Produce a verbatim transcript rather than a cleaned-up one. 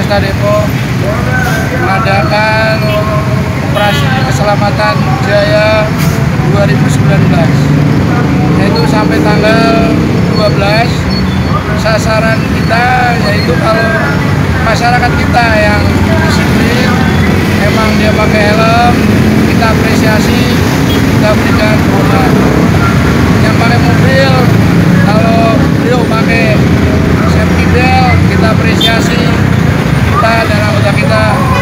Kota Depok mengadakan operasi keselamatan Jaya dua ribu sembilan belas, yaitu sampai tanggal dua belas. Sasaran kita yaitu kalau masyarakat kita yang disiplin, emang dia pakai helm, kita apresiasi, kita berikan hormat. Yang pakai mobil, kalau beliau pakai safety belt, kita apresiasi, kita dan anggota kita